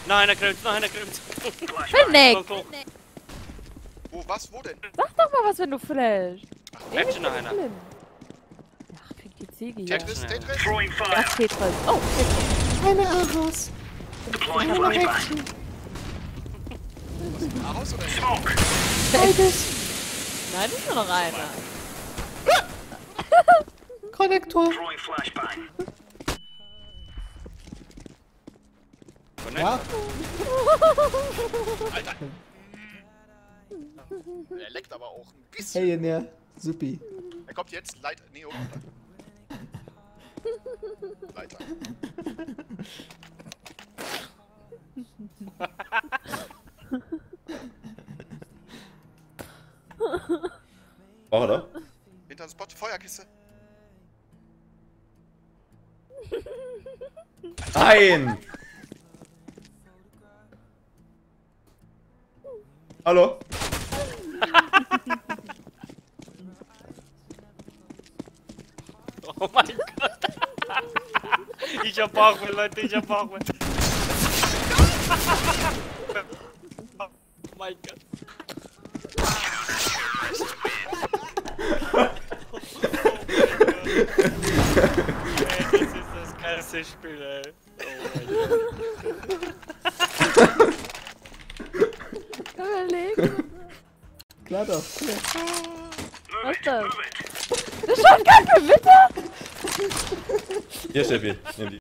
Nein, er grimmt, nein, er grimmt. Nick! Wo, was, wo denn? Sag doch mal was, wenn du flashst. Action einer. Ach, krieg die Ziege hier. Tetris, Tetris? Ach, Tetris. Oh, Tetris. Eine Aros. Eine Action. Aros oder Smoke? Beides. Nein, das ist nur noch einer. Konnektor. Ja. Alter. Er leckt aber auch ein bisschen. Hey, in der Supi. Er kommt jetzt. Leiter. Nee, oh, Leiter. War er da? Hinter dem Spot. Feuerkiste. Nein! Hallo? Oh mein Gott. Ich hab Bauchweh, Leute, ich hab Bauchweh. Oh mein Gott. Ey, das ist das geilste Spiel, ey. Kann man legen? Klar doch. Was ist das? Das ist schon kein Gewitter! Hier, Steffi. Nimm die.